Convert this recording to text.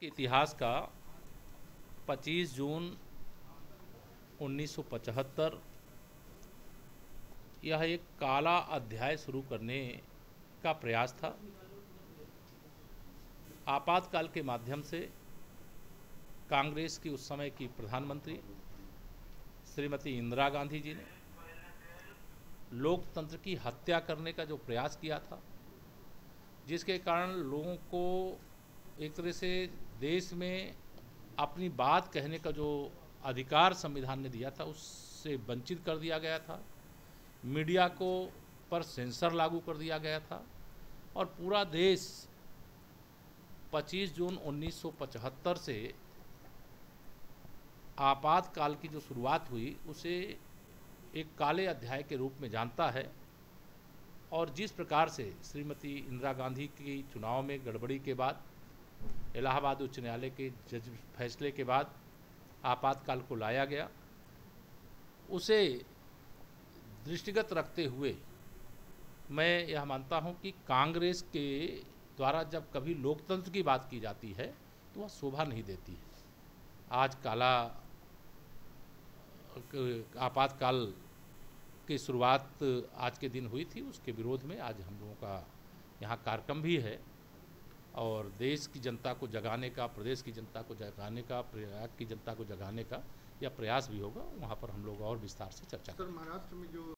इतिहास का 25 जून 1975 यह एक काला अध्याय शुरू करने का प्रयास था। आपातकाल के माध्यम से कांग्रेस की उस समय की प्रधानमंत्री श्रीमती इंदिरा गांधी जी ने लोकतंत्र की हत्या करने का जो प्रयास किया था, जिसके कारण लोगों को एक तरह से देश में अपनी बात कहने का जो अधिकार संविधान ने दिया था उससे वंचित कर दिया गया था। मीडिया को पर सेंसर लागू कर दिया गया था और पूरा देश 25 जून 1975 से आपातकाल की जो शुरुआत हुई उसे एक काले अध्याय के रूप में जानता है। और जिस प्रकार से श्रीमती इंदिरा गांधी की चुनाव में गड़बड़ी के बाद, इलाहाबाद उच्च न्यायालय के जज फैसले के बाद आपातकाल को लाया गया, उसे दृष्टिगत रखते हुए मैं यह मानता हूं कि कांग्रेस के द्वारा जब कभी लोकतंत्र की बात की जाती है तो वह शोभा नहीं देती है। आज काला आपातकाल की शुरुआत आज के दिन हुई थी, उसके विरोध में आज हम लोगों का यहाँ कार्यक्रम भी है और देश की जनता को जगाने का, प्रदेश की जनता को जगाने का, प्रयाग की जनता को जगाने का यह प्रयास भी होगा। वहाँ पर हम लोग और विस्तार से चर्चा करेंगे। सर, महाराष्ट्र में जो